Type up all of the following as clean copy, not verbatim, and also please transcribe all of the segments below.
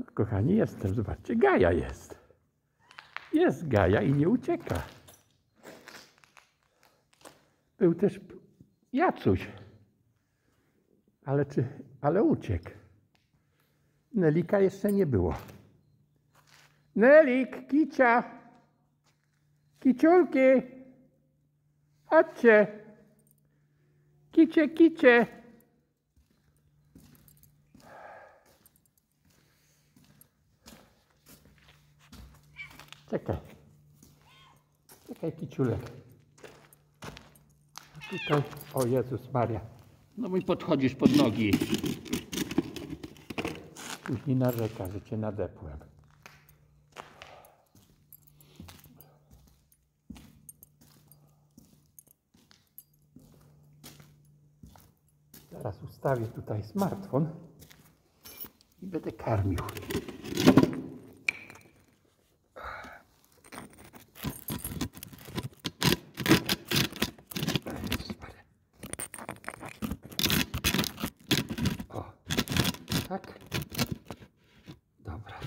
No, kochani, jestem. Zobaczcie, Gaja jest. Jest Gaja i nie ucieka. Był też Jacuś. Ale uciekł. Nelika jeszcze nie było. Nelik, kicia. Kiciulki. Chodźcie. Kicie, kicie. Czekaj. Czekaj, kiciulek. Tutaj, o Jezus Maria. No mi podchodzisz pod nogi. Później narzeka, że cię nadepłem. Teraz ustawię tutaj smartfon i będę karmił. O, tak. Dobra.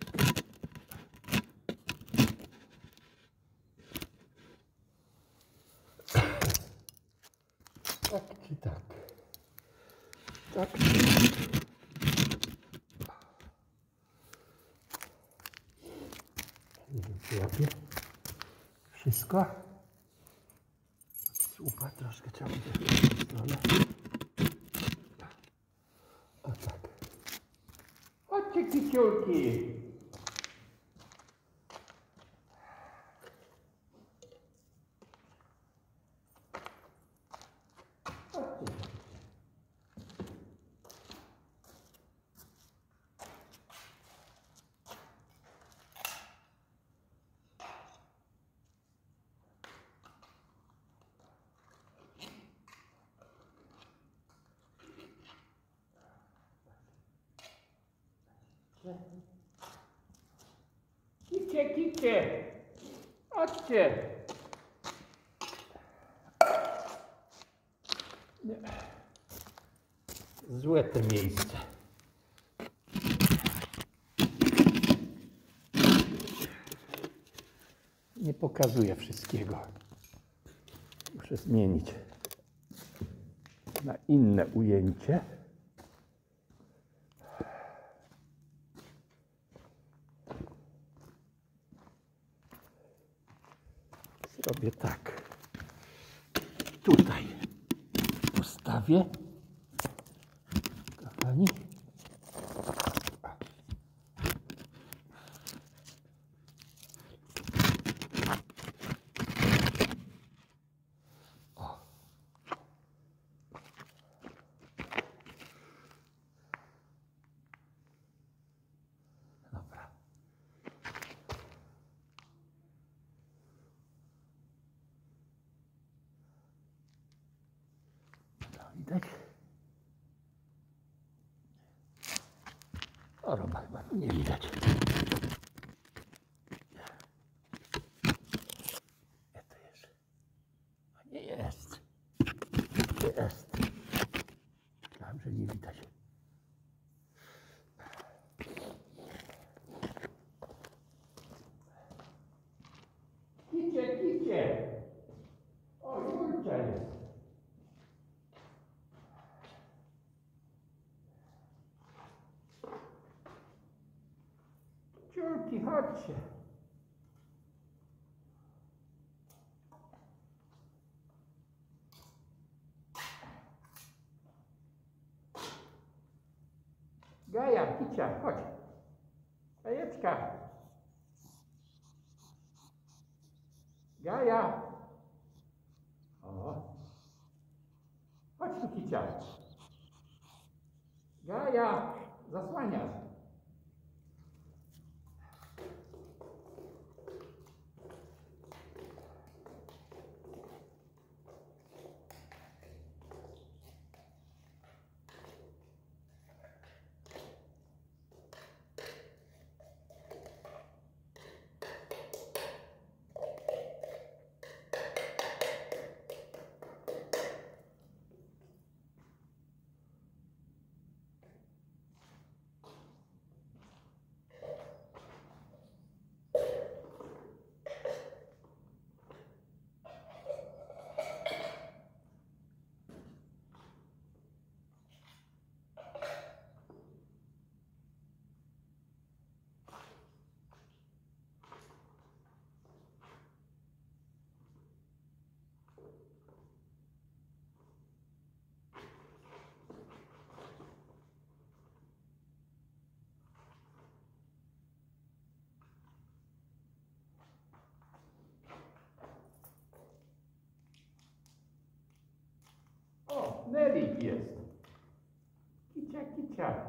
Tak czy tak? Tak. Nie wiem, czy łapię wszystko. Słupa troszkę trzeba będzie w tę stronę. O tak. Chodźcie, kiciulki. Chodźcie. Kicie, kicie. Chodźcie. Nie. Złe te miejsce. Nie pokazuję wszystkiego. Muszę zmienić na inne ujęcie. Zrobię tak. Tutaj postawię. Kochani. O. Dobra. Widać? O, Roma chyba nie widać. Gdzie to jest? A nie jest. Jest. Myślałem, że nie widać. Kicie, kicie. O, Julcia jest. Ciulki, chodźcie. Gaja, kicia, chodź. Jajeczka. Gaja. O. Chodź tu, kicia. Gaja, zasłaniasz. Nelik jest. Kicia, kicia.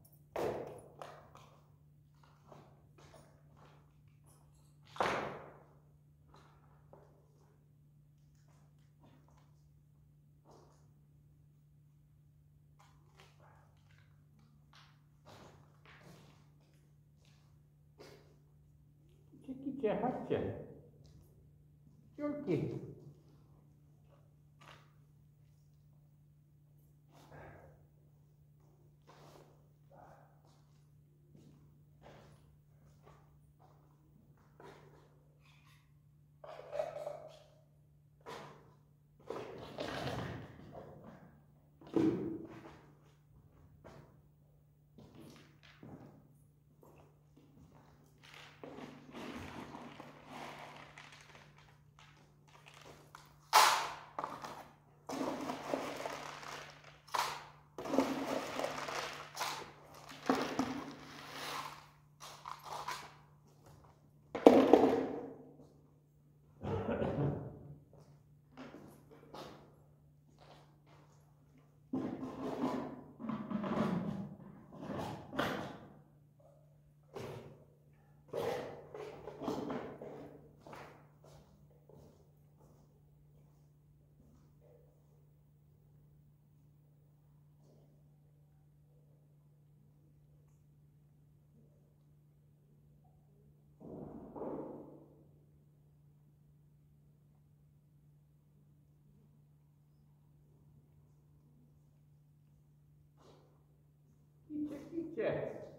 Kicia, kicia, chodźcie. Julki. Kicia, kicia.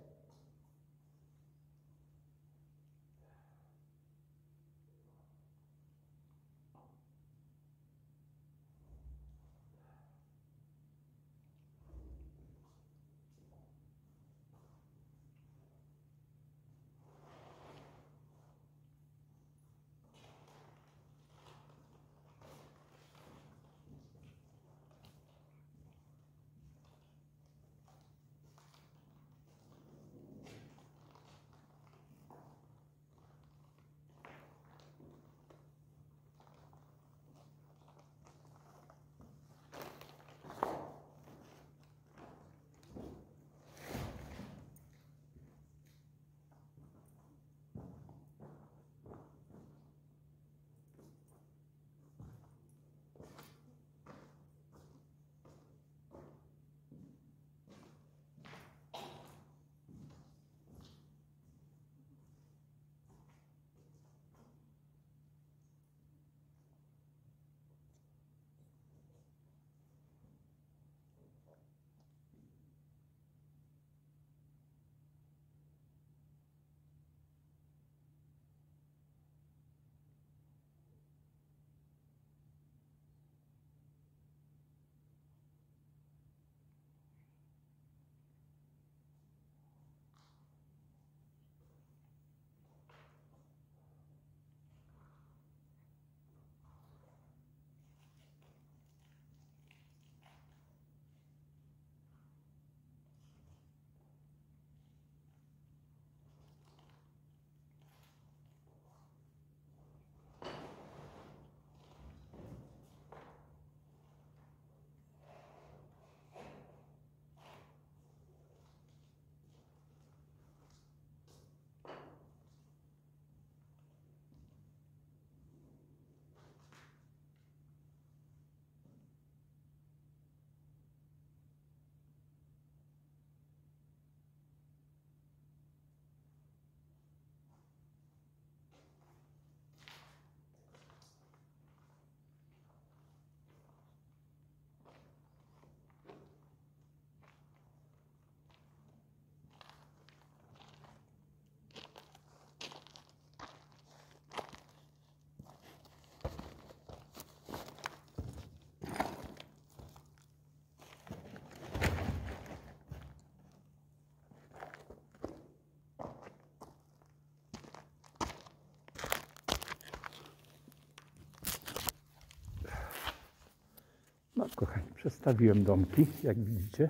No kochani, przestawiłem domki, jak widzicie,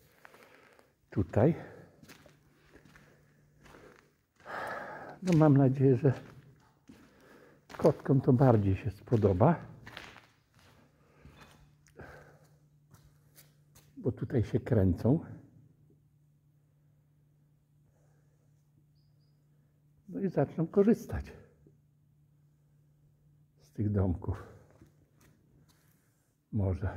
tutaj. No mam nadzieję, że kotkom to bardziej się spodoba. bo tutaj się kręcą. No i zaczną korzystać z tych domków. Może.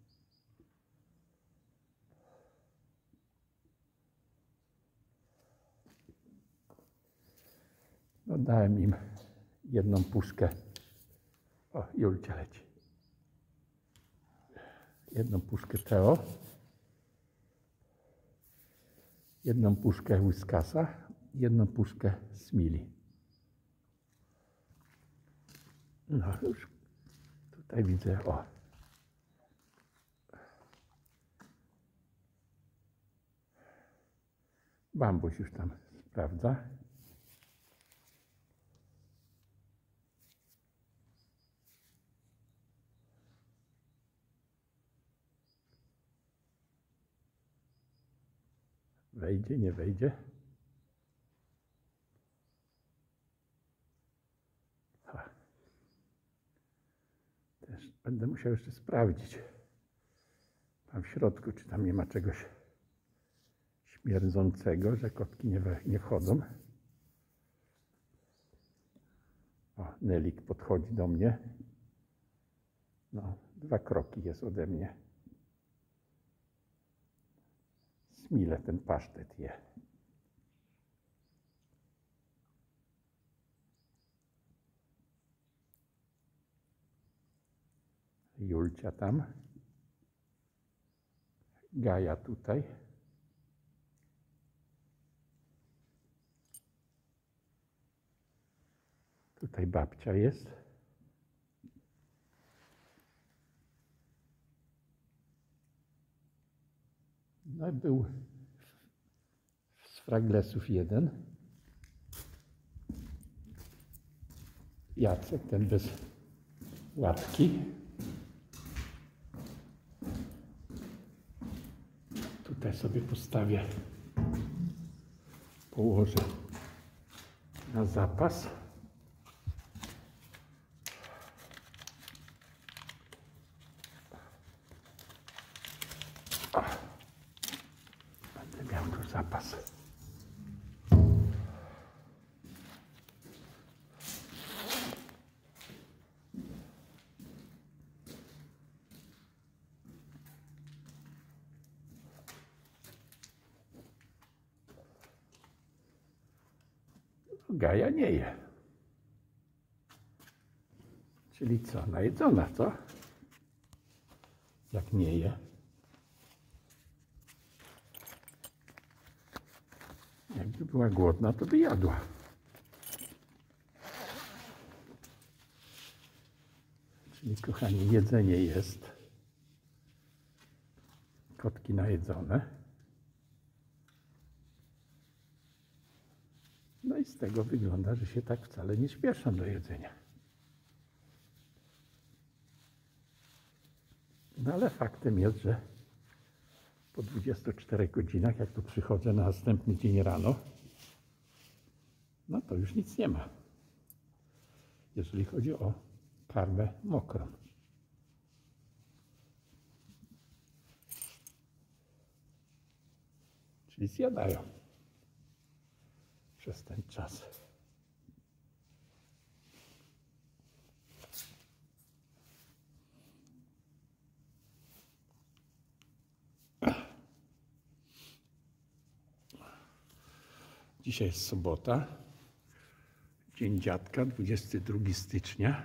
No dałem im jedną puszkę. O, Julcia leci. Jedną puszkę Teo. Jedną puszkę Whiskasa. Jedną puszkę Smili. No już tutaj widzę, o. Bambuś już tam sprawdza. Wejdzie, nie wejdzie. Też będę musiał jeszcze sprawdzić tam w środku, czy tam nie ma czegoś śmierdzącego, że kotki nie wchodzą. O, Nelik podchodzi do mnie. No, 2 kroki jest ode mnie. Smile ten pasztet je. Julcia tam. Gaja tutaj. Tutaj babcia jest. No był z Fraglesów jeden. Jacek, ten bez łatki. Tutaj sobie postawię, położę na zapas. Będę miał tu zapas. Gaja nie je. Czyli co? Najedzona, co? Jak nie je. Jakby była głodna, to by jadła. Czyli, kochani, jedzenie jest. Kotki najedzone. No i z tego wygląda, że się tak wcale nie śpieszą do jedzenia. No ale faktem jest, że po 24 godzinach, jak tu przychodzę na następny dzień rano, no to już nic nie ma, jeżeli chodzi o karmę mokrą. Czyli zjadają przez ten czas. Dzisiaj jest sobota, Dzień Dziadka, 22 stycznia.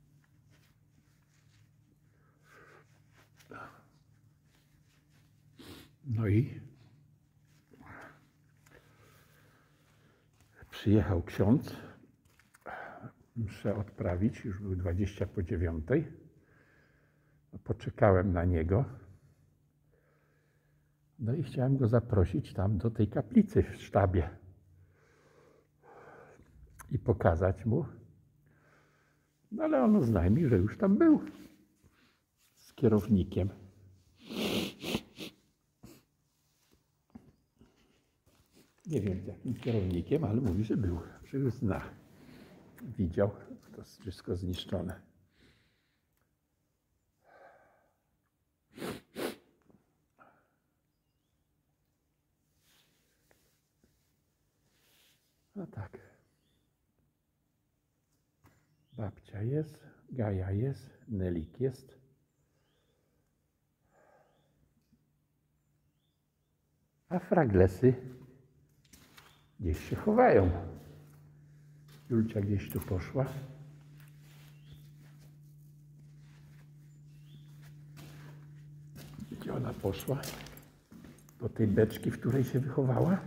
No i przyjechał ksiądz, mszę odprawić, już był 20 po 9. Poczekałem na niego. No i chciałem go zaprosić tam do tej kaplicy w sztabie i pokazać mu. No ale on oznajmił, że już tam był z kierownikiem. Nie wiem z jakim kierownikiem, ale mówi, że był, że już zna. Widział, to wszystko zniszczone. Babcia jest, Gaja jest, Nelik jest. A fraglesy gdzieś się chowają. Julcia gdzieś tu poszła. Gdzie ona poszła? Do tej beczki, w której się wychowała.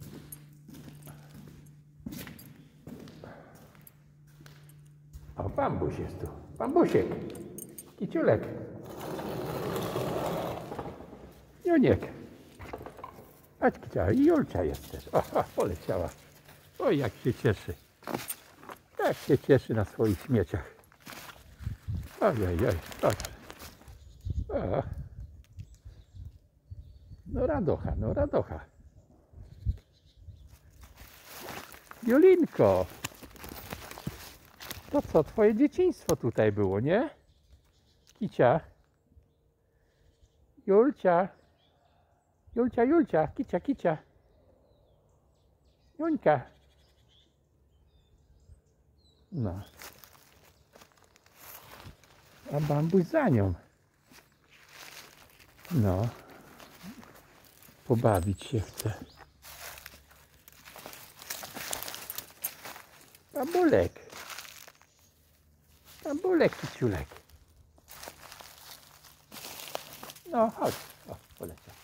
O, bambuś jest tu. Bambusiek. Kiciulek. Juniek. Chodź, Kicia. I Julcia jest też. O, poleciała. Oj, jak się cieszy. Jak się cieszy na swoich śmieciach. Ojej, chodź. O. No radocha, no radocha. Julinko. To co, twoje dzieciństwo tutaj było, nie? Kicia. Julcia. Julcia, Julcia. Kicia, Kicia. Juńka. No. A bambuś za nią. No. Pobawić się chce. Bambulek. Bambulek, kiciulek. No, chodź. O, poleciał.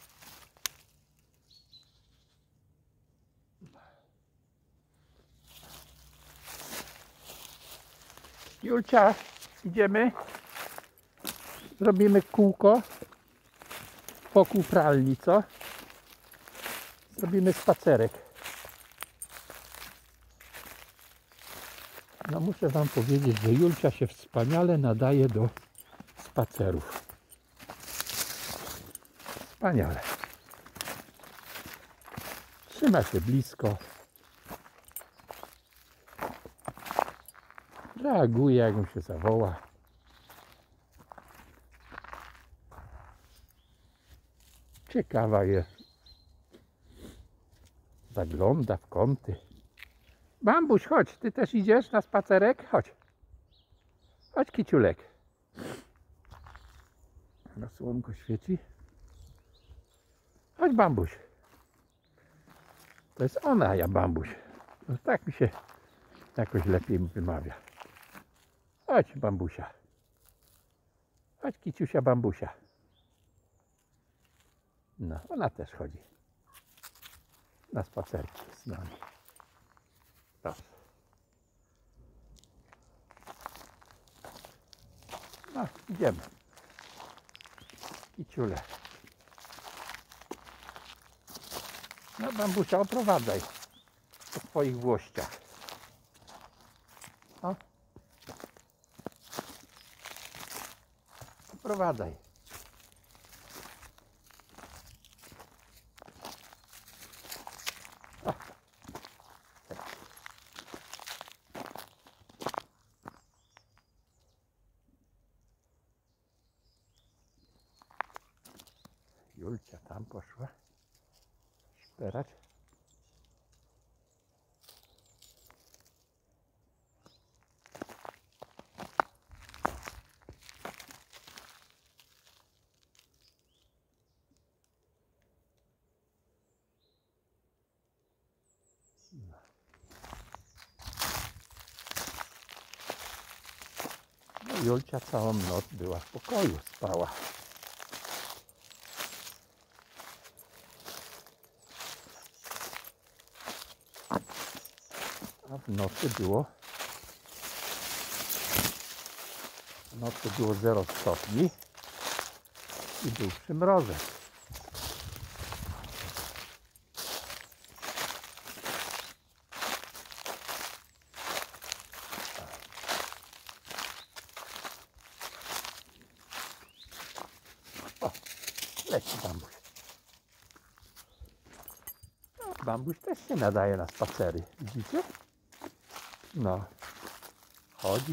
Julcia, idziemy. Zrobimy kółko wokół pralni, co? Zrobimy spacerek. No muszę wam powiedzieć, że Julcia się wspaniale nadaje do spacerów. Wspaniale. Trzyma się blisko. Reaguje, jak mu się zawoła. Ciekawa jest. Zagląda w kąty. Bambuś, chodź, ty też idziesz na spacerek? Chodź. Chodź, kiciulek. Na słonko świeci. Chodź, bambuś. To jest ona, ja bambuś. No, tak mi się jakoś lepiej wymawia. Chodź, bambusia. Chodź, kiciusia, bambusia. No, ona też chodzi na spacerki z nami. Proszę. No, idziemy. Kiciule. No, bambusia, oprowadzaj po swoich włościach. O. Oprowadzaj. O. Julcia tam poszła szperać. No, Julcia całą noc była w pokoju, spała. A w nocy było 0 stopni i był przymrozek. O, leci bambuś. No, bambuś też się nadaje na spacery, widzicie? No, chodzi.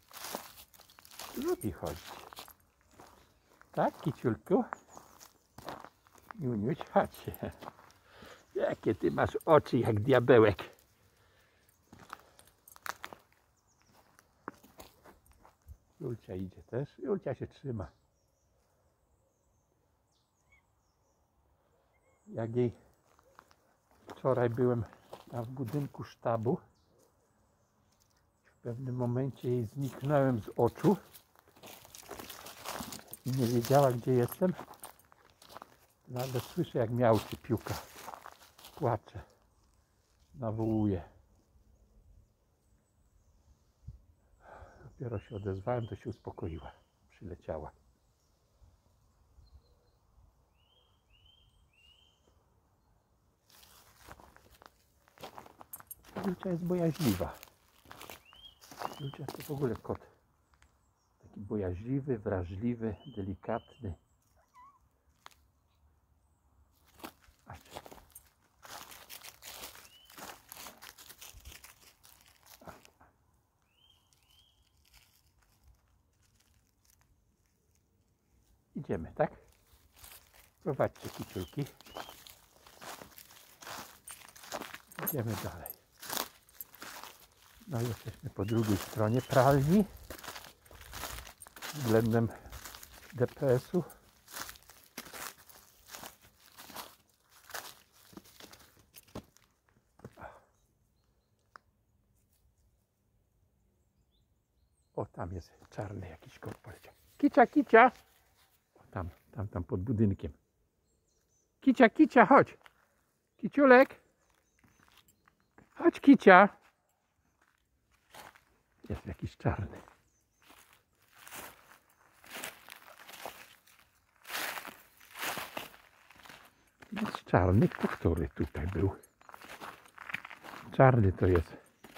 Lubi chodzić. Tak, kiciulku? Juniuś, chodź. Jakie ty masz oczy jak diabełek. idzie też. Julcia się trzyma. Jak jej wczoraj byłem tam w budynku sztabu, w pewnym momencie jej zniknąłem z oczu i nie wiedziała, gdzie jestem. Nagle słyszę, jak miauczy piłka. Płacze. Nawołuje. Dopiero się odezwałem, to się uspokoiła. Przyleciała. Julcia jest bojaźliwa. Julcia to w ogóle kot. Taki bojaźliwy, wrażliwy, delikatny. Patrz. Idziemy, tak? Zobaczcie, kiciulki. Idziemy dalej. No i jesteśmy po drugiej stronie pralni względem DPS-u. O, tam jest czarny jakiś kot poleciał. Kicia, kicia! O, tam pod budynkiem. Kicia, kicia, chodź! Kiciulek! Chodź, kicia! Jest jakiś czarny. Jest czarny, który tutaj był. Czarny to jest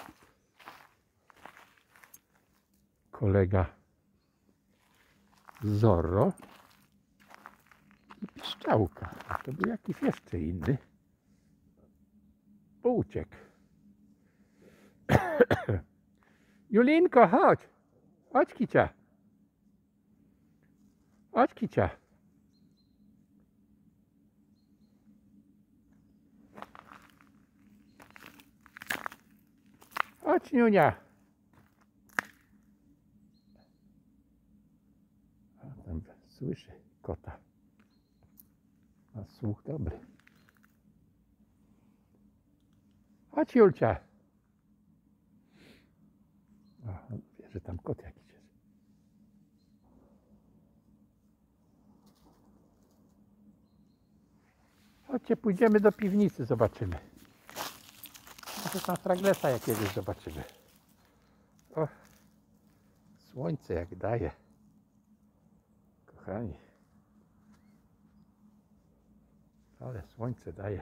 kolega Zorro i piszczałka. A to był jakiś jeszcze inny. Bo uciekł. Julinko, chodź! Chodź, kicia! Chodź, kicia! Chodź, Niunia! A tam słyszy kota. Ma słuch dobry. Chodź, Julcia! O, on wie, że tam kot jakiś jest. Chodźcie, pójdziemy do piwnicy, zobaczymy. Może tam fraglesa jakiegoś zobaczymy. O, słońce jak daje. Kochani. Ale słońce daje.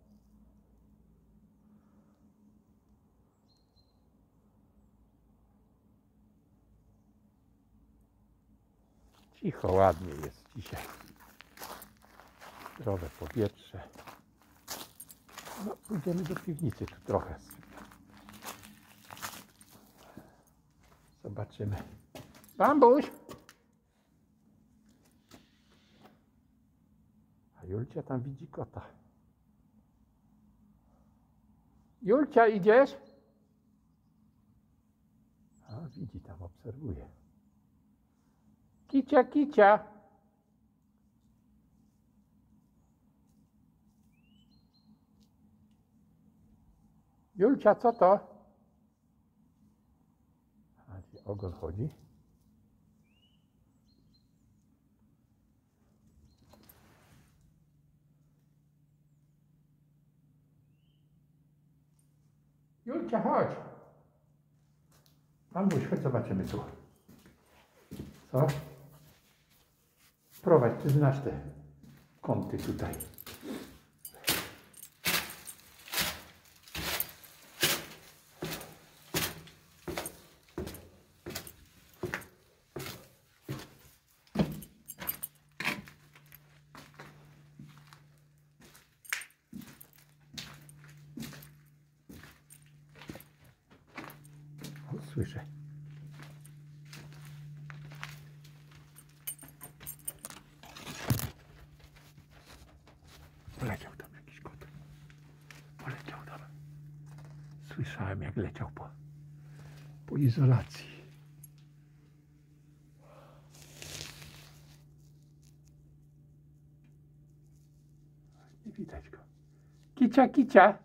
Cicho, ładnie jest dzisiaj. Zdrowe powietrze. No, pójdziemy do piwnicy tu trochę. Zobaczymy. Bambuś! A Julcia tam widzi kota. Julcia, idziesz? A, widzi tam, obserwuje. Kicia, kicia! Julcia, co to? A gdzie ogon chodzi? Julcia, chodź! Bambuś, chodź, zobaczymy tu. Co? Prowadź, ty znasz te kąty tutaj. O, słyszę. Poleciał tam jakiś kot. Poleciał tam. Słyszałem, jak leciał po izolacji. Nie widać go. Kicia, kicia.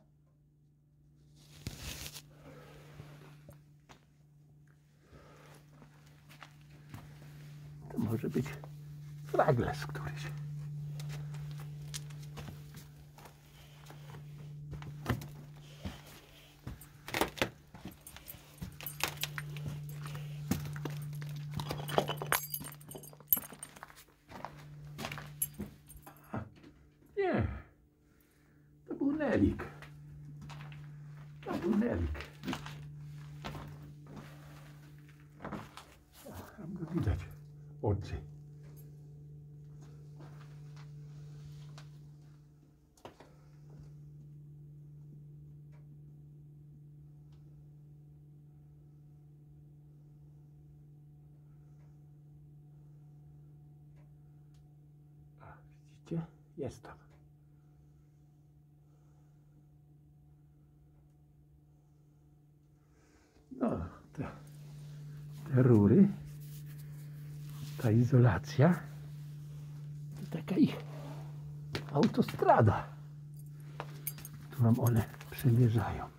To może być fragles któryś. Nie, to był nelik. To był nelik. Tam go widać, oczy. Widzicie? Jest tam. No, te rury, ta izolacja, to taka ich autostrada, którą one przemierzają.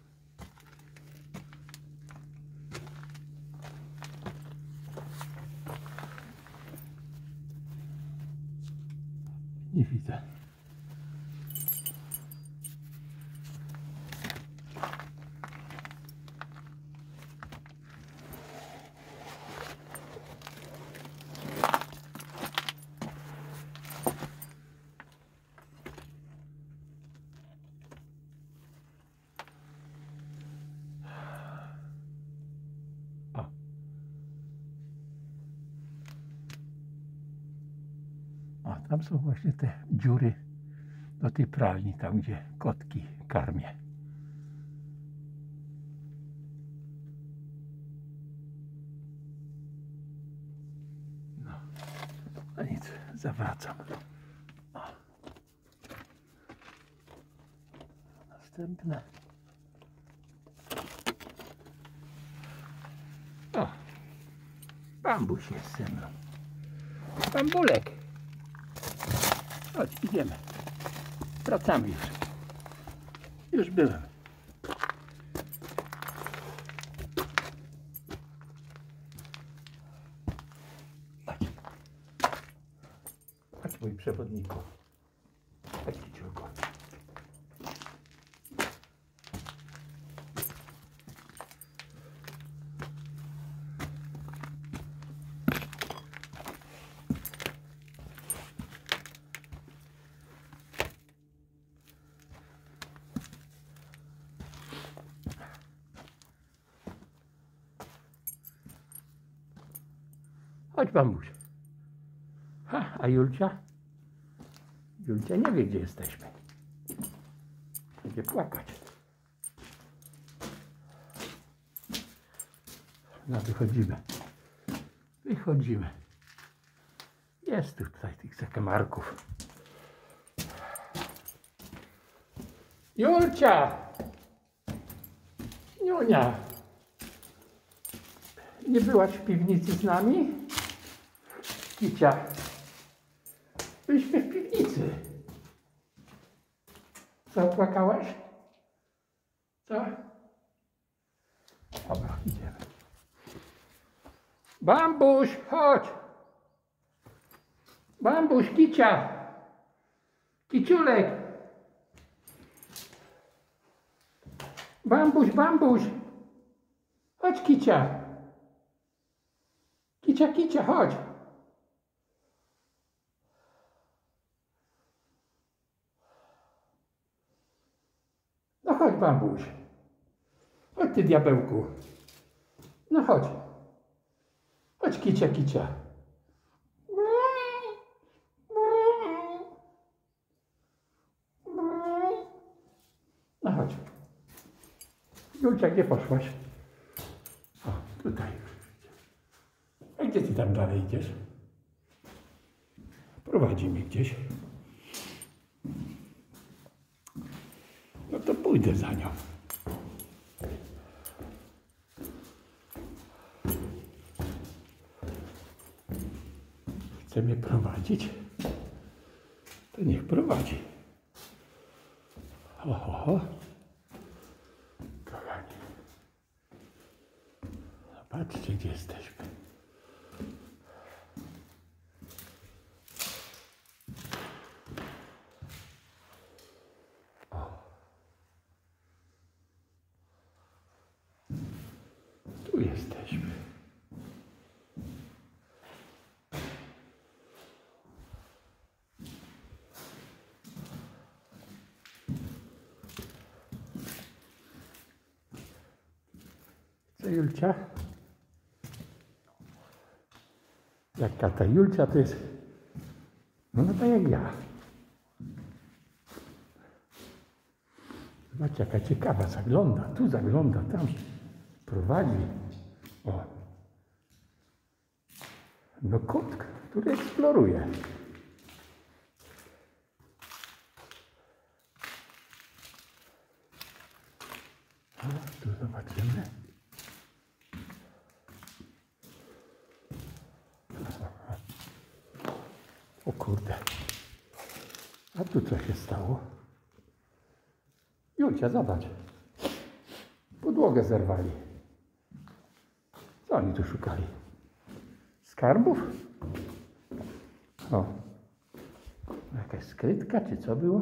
Nie widzę. A tam są właśnie te dziury do tej pralni, tam gdzie kotki karmię. No nic, zawracam. O. Następne. O, bambuś jest ze mną. Bambulek. Chodź, idziemy. Wracamy już. Już byłem. Chodź. Chodź, mój przewodniku. Chodź, kiciurku. Chodź, bambuś. Ha, a Julcia? Julcia nie wie, gdzie jesteśmy. Będzie płakać. No, wychodzimy. Wychodzimy. Jest tutaj tych zakamarków. Julcia! Niunia! Nie byłaś w piwnicy z nami? Kicia. Byliśmy w piwnicy. Co, płakałaś? Co? Dobra, idziemy. Bambuś, chodź! Bambuś, kicia! Kiciulek! Bambuś, bambuś! Chodź, kicia! Kicia, kicia, chodź! No chodź, bambuś. Chodź, ty diabełku. No chodź. Chodź, kicia, kicia. No chodź. Julcia, gdzie poszłaś? O, tutaj. A gdzie ty tam dalej idziesz? Prowadzi mnie gdzieś. No to pójdę za nią. Chce mnie prowadzić? To niech prowadzi. Ho, ho, ho. Kochani. Zobaczcie, gdzie jesteśmy. O. Tu jesteśmy. Co, Julcia? Jaka ta Julcia to jest? No tak jak ja. Zobaczcie, jaka ciekawa. Zagląda, tu zagląda, tam prowadzi. O. No kot, który eksploruje. A, tu zobaczymy. O kurde. A tu co się stało? Julcia, zobacz. Podłogę zerwali. Co oni tu szukali? Skarbów? O. Jakaś skrytka, czy co było?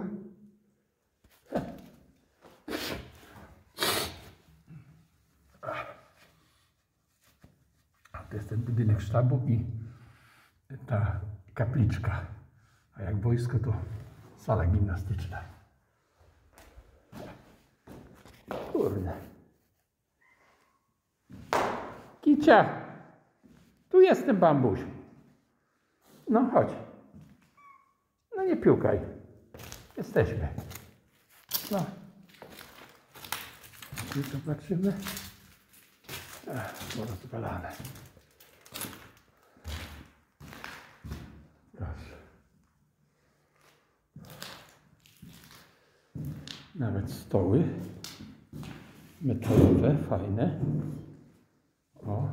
To jest ten budynek sztabu i ta kapliczka. A jak wojsko, to sala gimnastyczna. Kurde. Kicia! Tu jestem, Bambuś. No chodź. No nie piłkaj. Jesteśmy. No. I zobaczymy. Rozwalane. Proszę. Nawet stoły metalowe, fajne. O.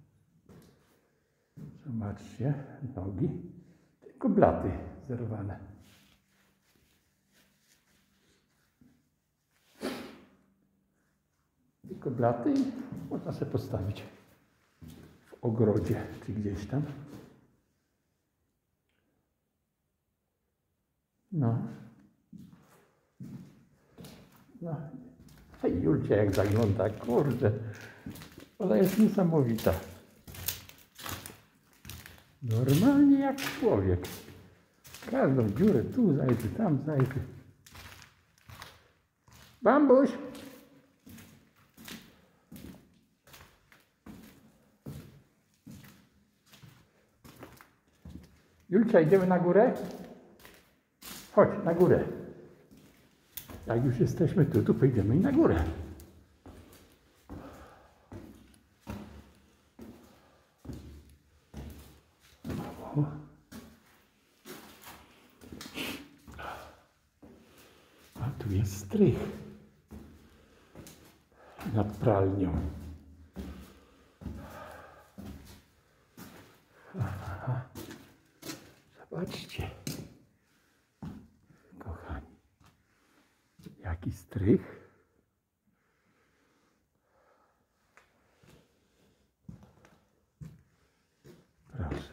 Zobaczcie, nogi. Tylko blaty zerwane. Tylko blaty i można sobie postawić w ogrodzie czy gdzieś tam. No. No. Hej, Julcia jak zagląda, kurde. Ona jest niesamowita. Normalnie jak człowiek. Każdą dziurę tu zajdzie, tam zajdzie. Bambuś! Julcia, idziemy na górę? Chodź, na górę. Jak już jesteśmy tu, to pójdziemy i na górę. O. A tu jest strych nad pralnią. Aha. Zobaczcie, kochani, jaki strych. Proszę,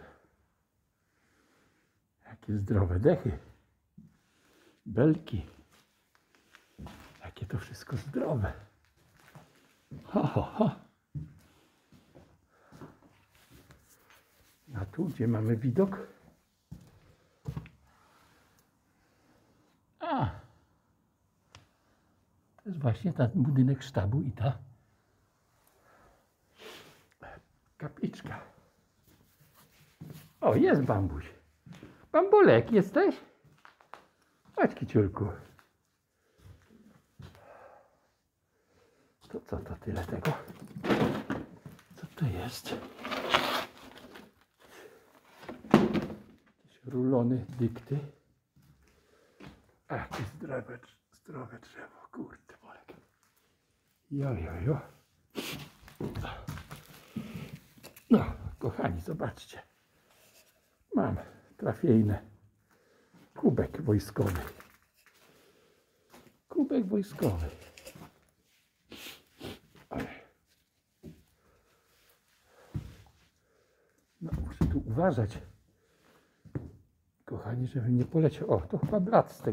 jakie zdrowe dechy, belki, jakie to wszystko zdrowe. Ha, ha, ha. A tu, gdzie mamy widok? A, to jest właśnie ten budynek sztabu i ta kapliczka. O, jest Bambuś. Bambulek, jesteś? Chodź, kiciulku. To co to tyle tego? Co to jest? Jakieś rulony dykty. A, jakie zdrowe drzewo, kurde, Bolek. Jo. No, kochani, zobaczcie. Mam trafiejny kubek wojskowy. jak wojskowy. No, muszę tu uważać, kochani, żeby nie poleciał. O, to chyba blat z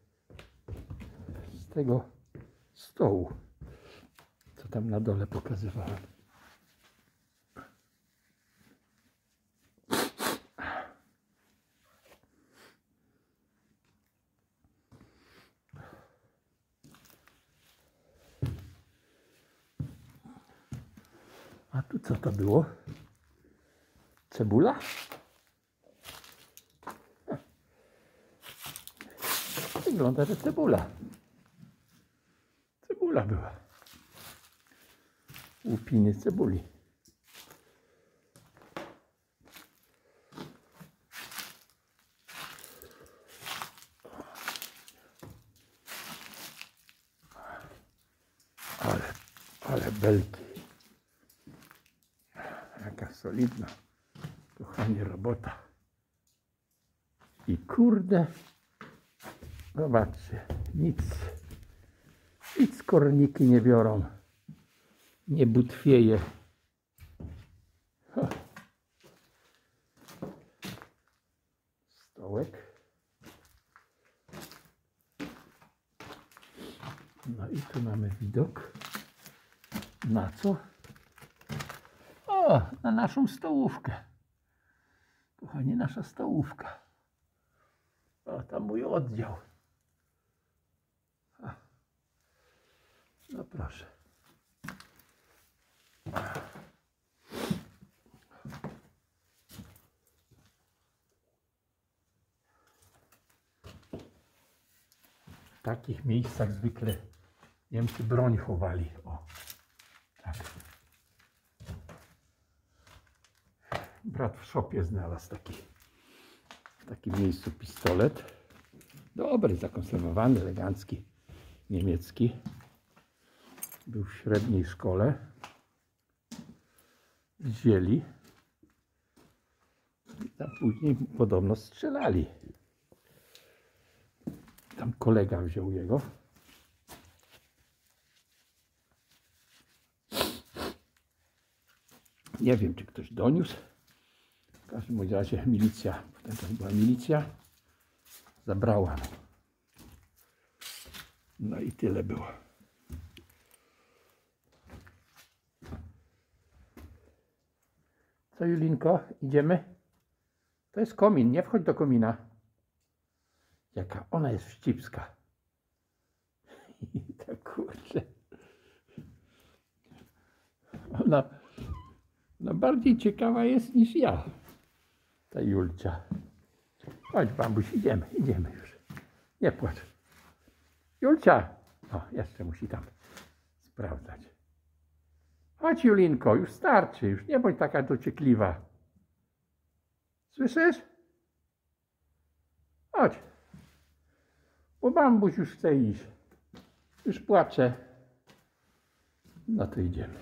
tego stołu, co tam na dole pokazywałem. A tu co to było? Cebula? Wygląda, że cebula. Cebula była. Łupiny cebuli. Ale belki. Jaka solidna, kochanie, robota. I kurde, zobaczcie, nic korniki nie biorą, nie butwieje. Stołek. No i tu mamy widok. Na co? O, na naszą stołówkę. Kochani, nasza stołówka. O, tam mój oddział. No proszę. W takich miejscach zwykle Niemcy broń chowali. O, tak. Brat w szopie znalazł w takim miejscu pistolet. Dobry, zakonserwowany, elegancki, niemiecki. Był w średniej szkole. Wzięli. A później podobno strzelali. Tam kolega wziął jego. Nie wiem, czy ktoś doniósł. W każdym razie milicja, wtedy to była milicja, zabrała. No i tyle było. Co, Julinko, idziemy? To jest komin, nie wchodź do komina. Jaka ona jest wścibska. Tak kurczę. Ona bardziej ciekawa jest niż ja. Ta Julcia. Chodź, bambuś, idziemy już. Nie płacz. Julcia! O, jeszcze musi tam sprawdzać. Chodź, Julinko, już starczy, już nie bądź taka dociekliwa. Słyszysz? Chodź. Bo bambuś już chce iść. Już płacze. No to idziemy.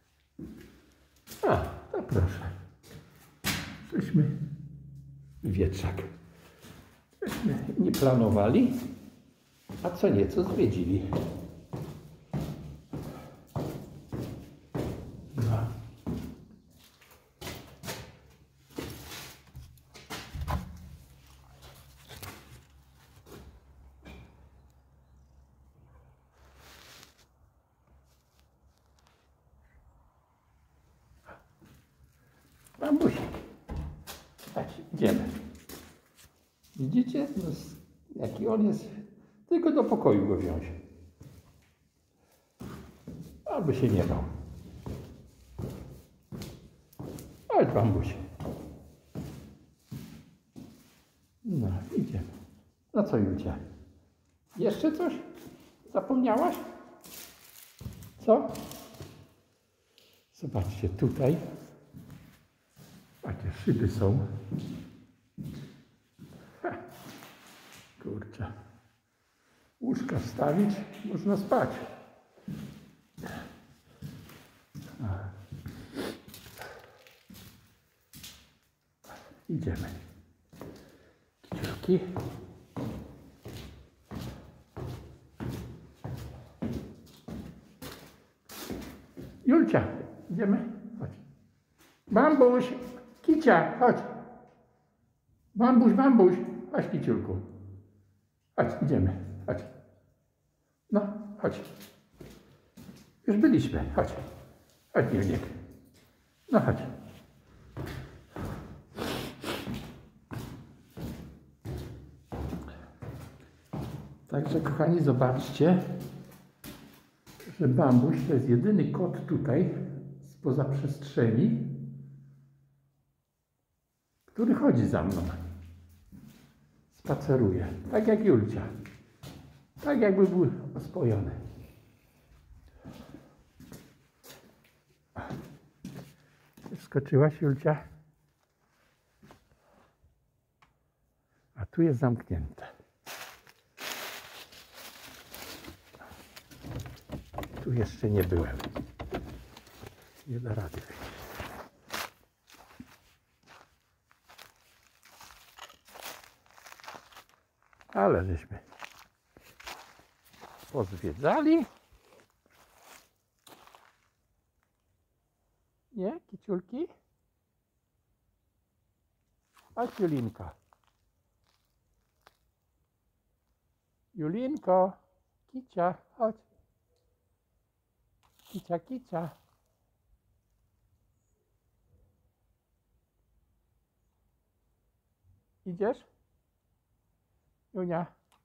O, to proszę. Żeśmy wietrzak. Żeśmy nie planowali, a co nieco zwiedzili. No. Bambusik. Tak, idziemy. Widzicie? No, jaki on jest. Tylko do pokoju go wziąć. Aby się nie bał. Chodź, bambuś. No, idziemy. No co, Julcia? Jeszcze coś? Zapomniałaś? Co? Zobaczcie, tutaj. Takie szyby są. Kurczę. Łóżka wstawić, można spać. Idziemy. Kiciurki. Julcia, idziemy? Chodź. Bambuś, Kicia, chodź. Bambuś, bambuś. Chodź, Kiciulku. Chodź, idziemy. Chodź. No, chodź. Już byliśmy. Chodź. Chodź, Juniek. No, chodź. Także, kochani, zobaczcie, że Bambuś to jest jedyny kot tutaj spoza przestrzeni, który chodzi za mną. Spaceruje. Tak jak Julcia. Tak jakby był ospojony. Skoczyłaś, Julcia? A tu jest zamknięte. Tu jeszcze nie byłem. Nie da rady wyjść. Ale żeśmy pozwiedzali. Nie, kiciulki? Chodź, Julinka. Julinko, Kicia, chodź. Kicia, Kicia. Idziesz? Junia.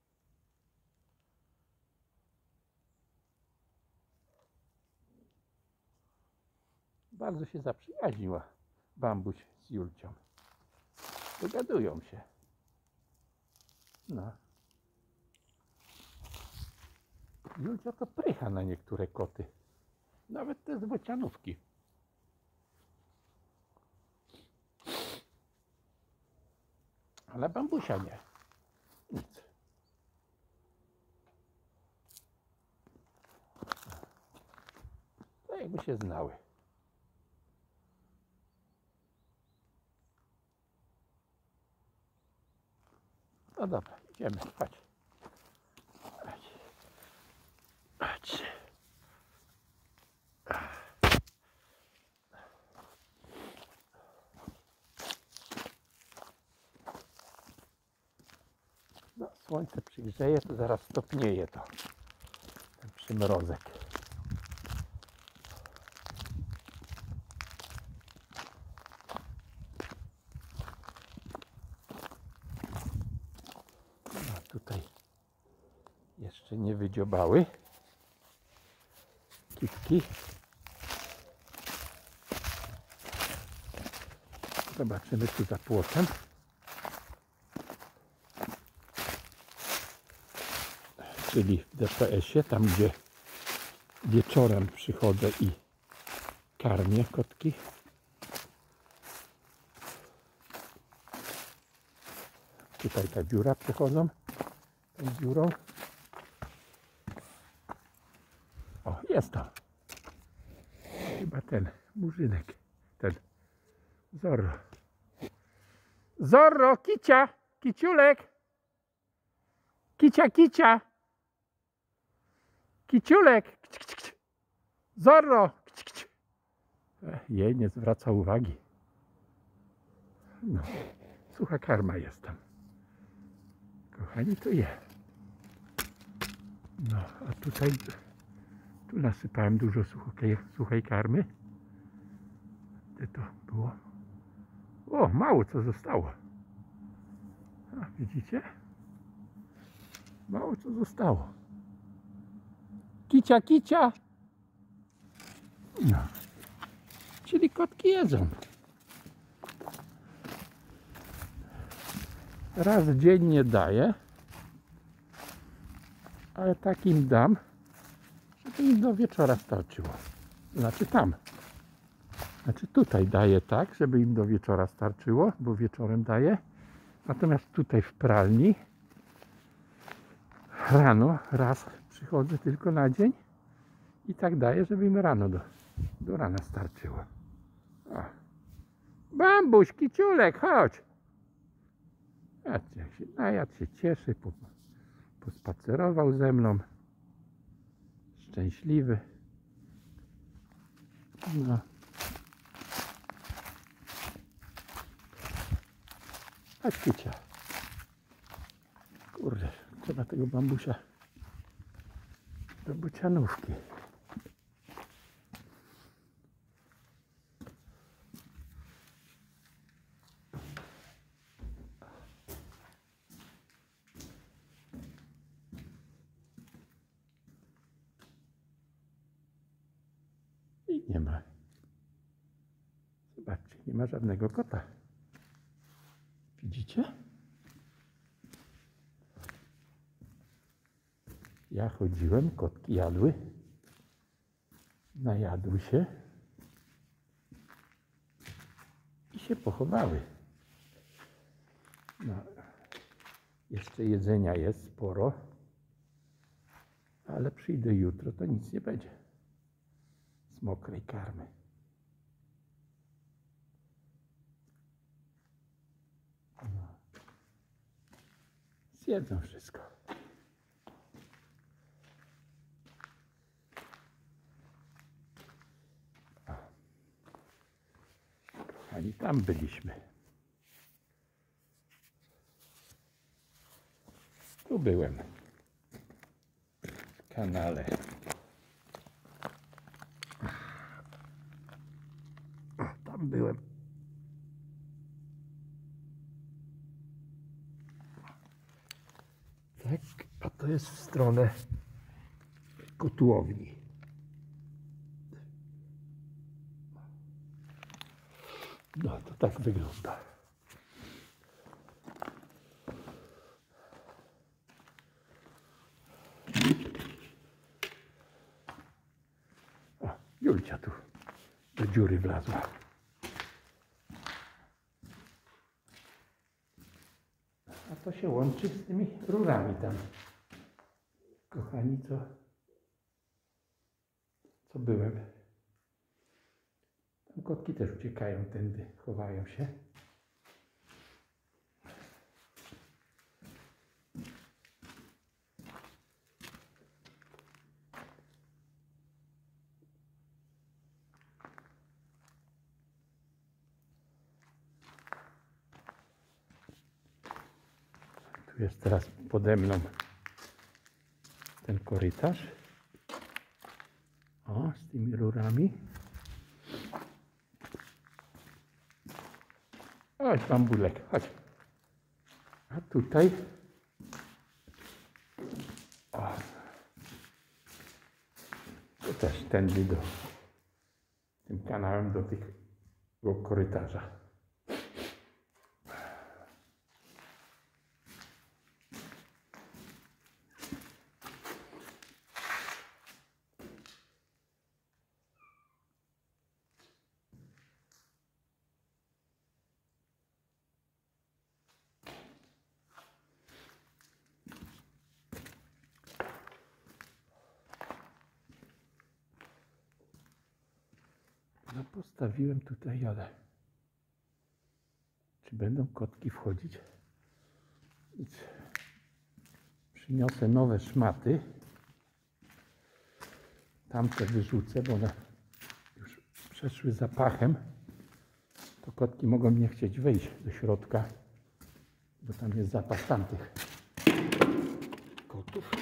Bardzo się zaprzyjaźniła Bambuś z Julcią. Dogadują się. No. Julcia to prycha na niektóre koty. Nawet te z bocianówki. Ale Bambusia nie. Nic. To jakby się znały. No dobra, idziemy. Chodź. Chodź. Chodź. No, słońce przygrzeje, to zaraz stopnieje to. Ten przymrozek. No, tutaj jeszcze nie wydziobały kitki. Zobaczymy tu za płotem. Czyli w DPS-ie, tam gdzie wieczorem przychodzę i karmię kotki. Tutaj ta dziura przechodzą, tą dziurą. O, jest to. Chyba ten murzynek, ten Zorro. Zorro, Kicia, Kiciulek. Kicia, Kicia. Kiciulek. Zorro. Jej nie zwraca uwagi. No, sucha karma jest tam. Kochani, to je. No, a tutaj tu nasypałem dużo suchej karmy. Gdzie to było? O, mało co zostało. A, widzicie? Mało co zostało. Kicia, Kicia. No. Czyli kotki jedzą. Raz dziennie daję, ale tak im dam, żeby im do wieczora starczyło. Znaczy tam. Znaczy tutaj daję tak, żeby im do wieczora starczyło, bo wieczorem daję. Natomiast tutaj w pralni rano raz przychodzę tylko na dzień i tak daję, żeby im rano do rana starczyło. O. Bambuś, Kiciulek, chodź! Patrzcie, jak się najadł, się cieszy, pospacerował ze mną. Szczęśliwy. No. Chodź, Kicia. Kurde, trzeba tego bambusia do bocianówki. I nie ma. Zobaczcie, nie ma żadnego kota. Widzicie? Ja chodziłem, kotki jadły, najadły się i się pochowały. No, jeszcze jedzenia jest sporo, ale przyjdę jutro, to nic nie będzie z mokrej karmy. No. Zjedzą wszystko. Kochani, tam byliśmy. Tu byłem. W kanale. Tam byłem. Tak, a to jest w stronę kotłowni. No to tak wygląda. O, Julcia tu do dziury wlazła. A to się łączy z tymi rurami tam. Kochani, co byłem. Tam kotki też uciekają tędy, chowają się. Tu jest teraz pode mną ten korytarz. O, z tymi rurami. Chodź, bambulek, chodź. A tutaj o, to też tędy tym kanałem do tego korytarza. No postawiłem tutaj, ale czy będą kotki wchodzić? Nic. Przyniosę nowe szmaty. Tamte wyrzucę, bo one już przeszły zapachem. To kotki mogą nie chcieć wejść do środka, bo tam jest zapach tamtych kotów.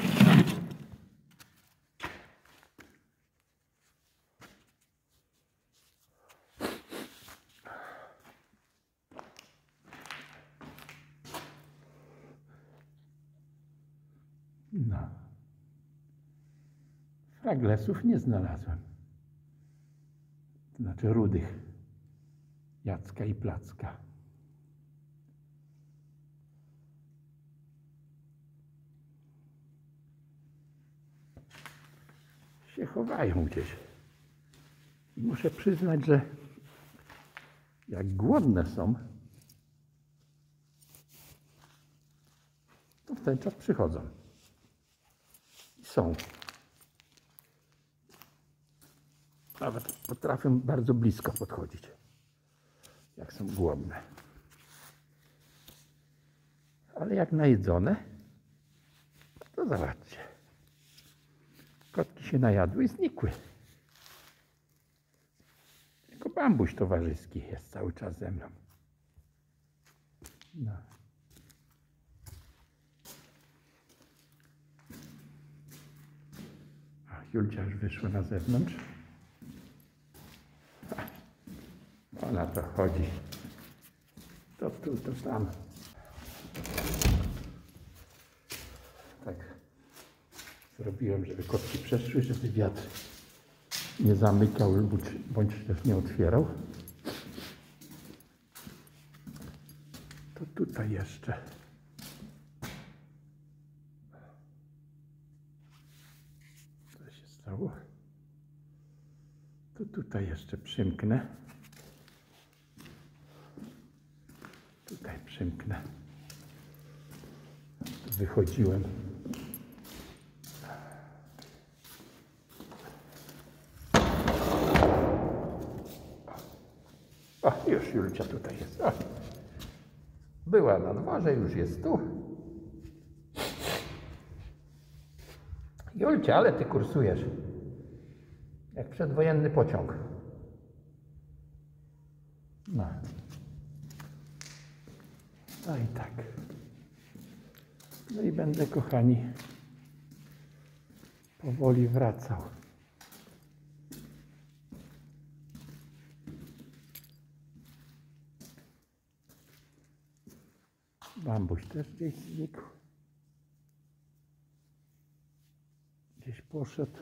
No. Fraglesów nie znalazłem. To znaczy rudych. Jacka i Placka. Się chowają gdzieś. I muszę przyznać, że jak głodne są, to w ten czas przychodzą. I są. Nawet potrafią bardzo blisko podchodzić, jak są głodne. Ale jak najedzone, to zobaczcie. Kotki się najadły i znikły. bambuś towarzyski jest cały czas ze mną. No. A Julcia już wyszła na zewnątrz. Ona to chodzi. To tu, to tam. Tak zrobiłem, żeby kotki przeszły, żeby wiatr nie zamykał bądź też nie otwierał. To tutaj jeszcze. Co się stało? To tutaj jeszcze przymknę. Tutaj przymknę. Wychodziłem. O, już Julcia tutaj jest. O. Była na dworze, już jest tu. Julcia, ale ty kursujesz. Jak przedwojenny pociąg. No. No i tak. No i będę, kochani, powoli wracał. Bambuś też gdzieś znikł. Gdzieś poszedł.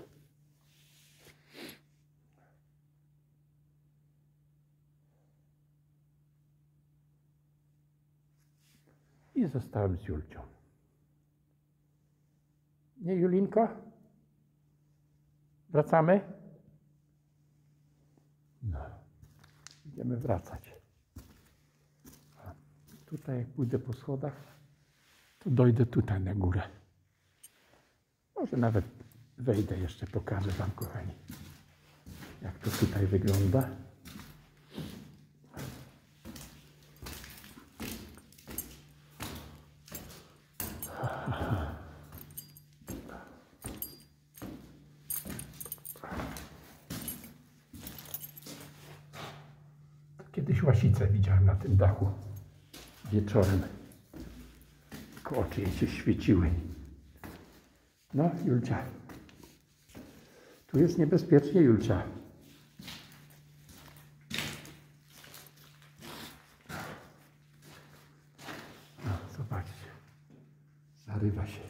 I zostałem z Julcią. Nie, Julinko? Wracamy? No. Idziemy wracać. A tutaj jak pójdę po schodach, to dojdę tutaj na górę. Może nawet wejdę jeszcze, pokażę wam, kochani, jak to tutaj wygląda. Kiedyś łasicę widziałem na tym dachu wieczorem. Tylko oczy jej się świeciły. No, Julcia. Tu jest niebezpiecznie, Julcia. No, zobaczcie. Zarywa się.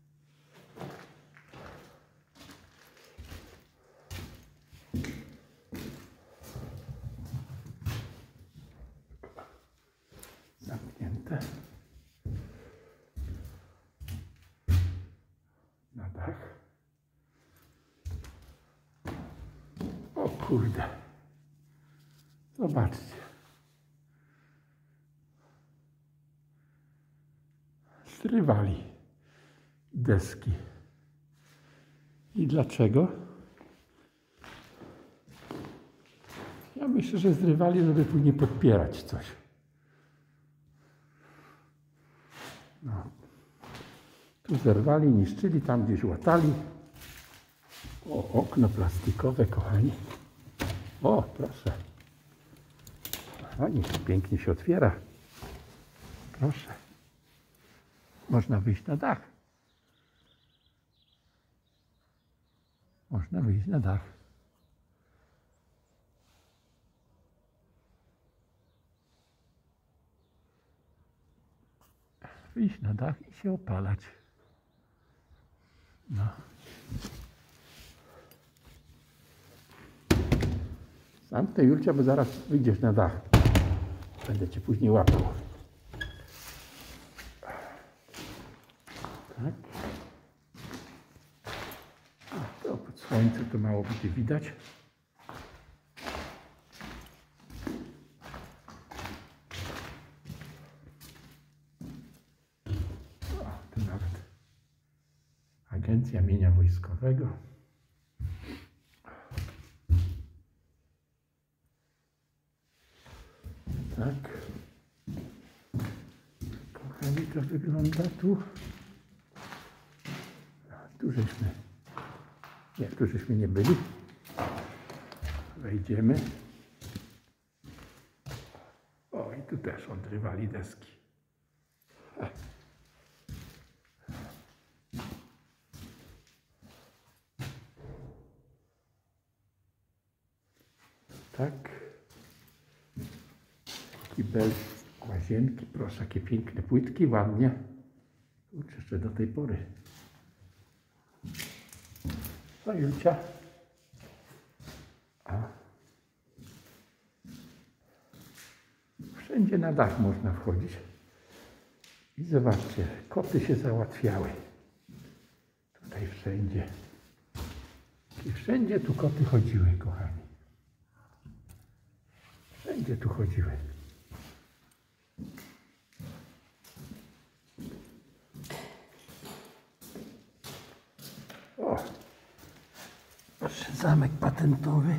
Zamknięte. Na dach. O kurde. Zobaczcie. Zrywali deski. I dlaczego? Ja myślę, że zrywali, żeby później podpierać coś. No. Tu zerwali, niszczyli, tam gdzieś łatali. O, okno plastikowe, kochani. O, proszę. Kochani, to pięknie się otwiera. Proszę. Można wyjść na dach. Można wyjść na dach. Wyjść na dach i się opalać. No. Zamknę, Julcia, bo zaraz wyjdziesz na dach. Będę cię później łapał. Tak. A to pod słońcem to mało będzie widać. O, tu nawet Agencja Mienia Wojskowego. Tak. Kochani, to wygląda tu. Tu żeśmy... Nie, tu żeśmy nie byli. Wejdziemy. też odrywali deski. Tak. Kibel, łazienki, proszę, jakie piękne płytki, ładnie. Kurczę, jeszcze do tej pory. No Julcia. Wszędzie na dach można wchodzić. I zobaczcie, koty się załatwiały. Tutaj wszędzie. I wszędzie tu koty chodziły, kochani. Wszędzie tu chodziły. O! Proszę, zamek patentowy.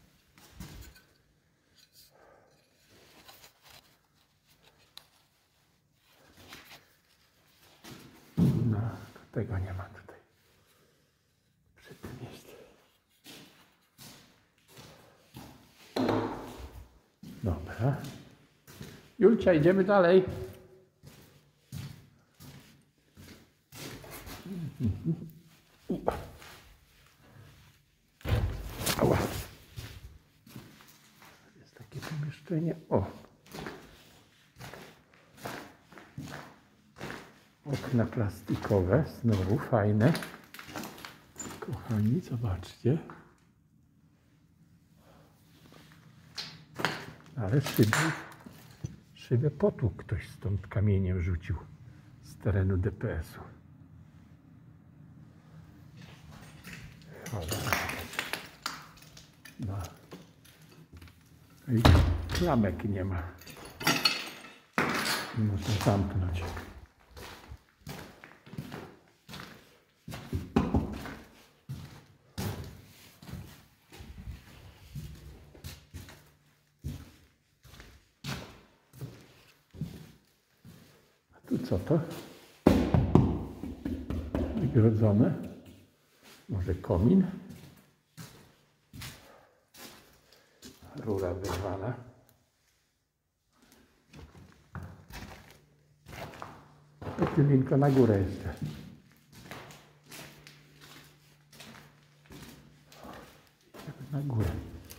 No, tego nie ma tutaj. Przy tym jest. Dobra. Julcia, idziemy dalej. Ała. Jest takie pomieszczenie. O. Okna plastikowe. Znowu fajne. Kochani, zobaczcie. Ale szybę potłukł ktoś stąd kamieniem rzucił z terenu DPS-u. No. I klamek nie ma. Nie można zamknąć. A tu co to? Wygrodzone. Może komin? Rura wyrwana. I winko na górę jeszcze. Idziemy na górę.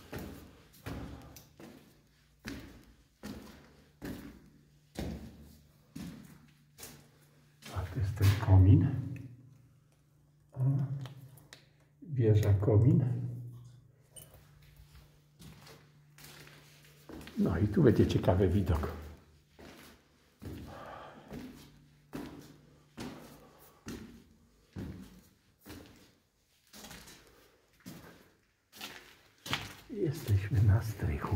A to jest ten komin. O, wieża komin. No i tu będzie ciekawy widok. Jesteśmy na strychu.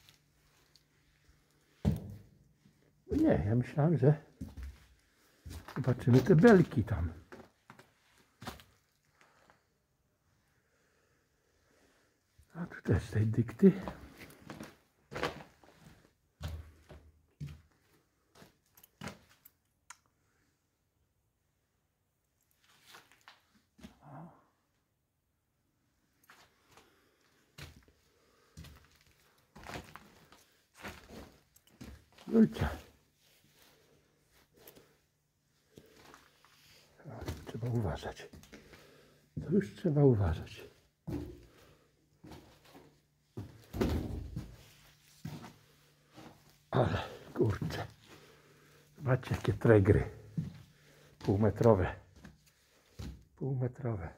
Nie, ja myślałem, że zobaczymy te belki tam. A tu też tej dykty. Julcia. Trzeba uważać. To już trzeba uważać. Ale kurczę. Zobaczcie jakie tregry. Półmetrowe. Półmetrowe.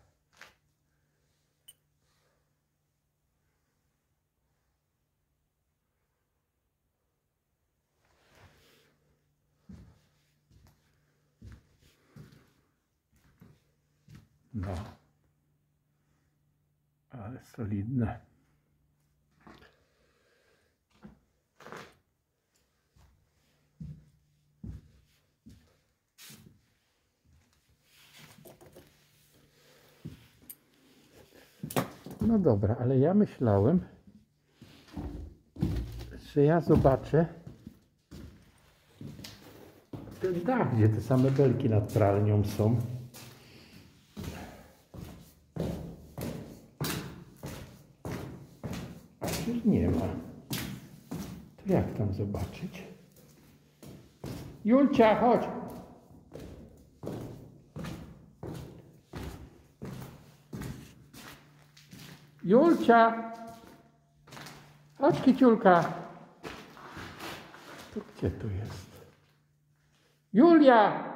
No, ale solidne. No dobra, ale ja myślałem, że ja zobaczę ten dach, gdzie te same belki nad pralnią są. A przecież nie ma. To jak tam zobaczyć? Julcia, chodź. Julcia. Chodź, kiciulka. To gdzie tu jest? Julia.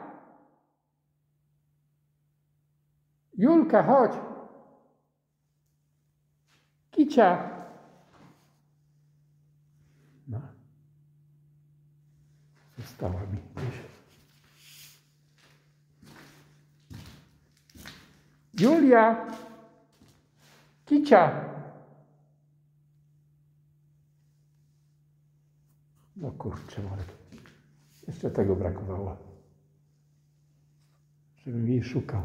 Julka, chodź. Kicia. No. Została mi gdzieś. Julia. Kicia. No kurczę, Marek. Jeszcze tego brakowało. Żebym jej szukał.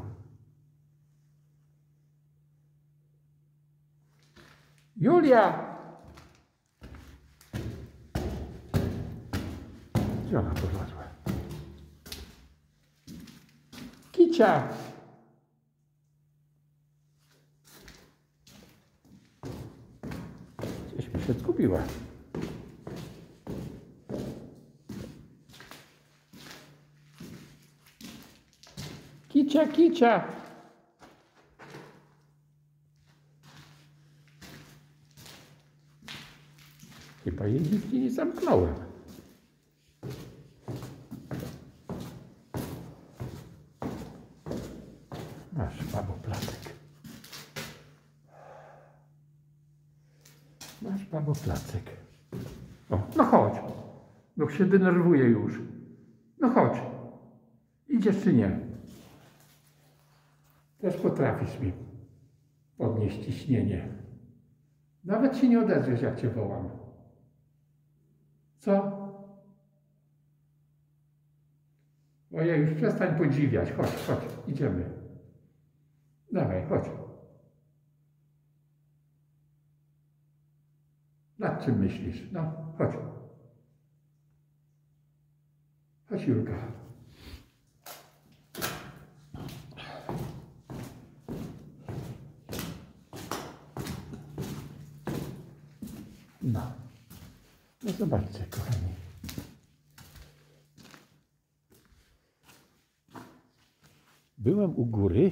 Julia! Gdzie ona poszła? Kicia! Gdzieś mi się zgubiła. Kicia, kicia! Chyba jej nigdzie nie zamknąłem. Masz, babo, placek. Masz, babo, placek. O, no chodź. No się denerwuje już. No chodź. Idziesz czy nie? Też potrafisz mi podnieść ciśnienie. Nawet się nie odezwiesz, jak cię wołam. Co? Ojej, już przestań podziwiać. Chodź, chodź, idziemy. Dawaj, chodź. Nad czym myślisz? No, chodź. Chodź, Julka. No. No zobaczcie, kochani. Byłem u góry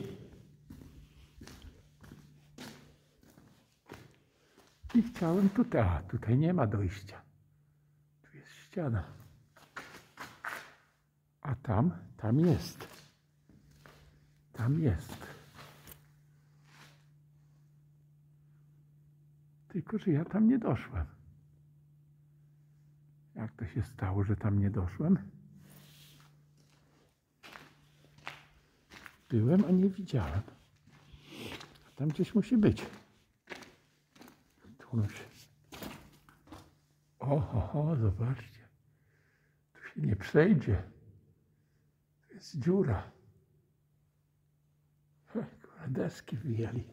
i chciałem tutaj. A, tutaj nie ma dojścia. Tu jest ściana. A tam jest. Tam jest. Tylko że ja tam nie doszłem. Jak to się stało, że tam nie doszłem? Byłem, a nie widziałem. A tam gdzieś musi być. Tuś. O, zobaczcie. Tu się nie przejdzie. To jest dziura. Deski wyjęli.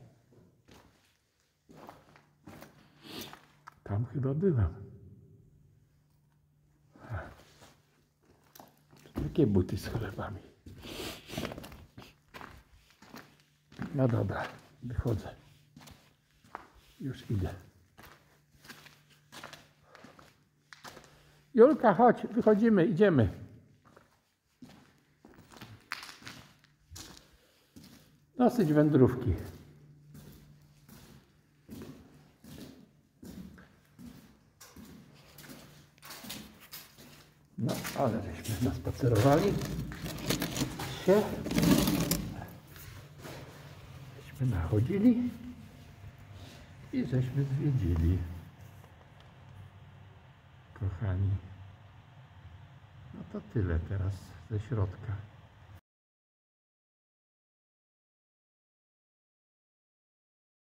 Tam chyba byłem. Takie buty z chlebami. No dobra, wychodzę. Już idę. Julka, chodź, wychodzimy, idziemy. Dosyć wędrówki. No, ale żeśmy naspacerowali się. Żeśmy nachodzili i żeśmy zwiedzili. Kochani. No to tyle teraz ze środka.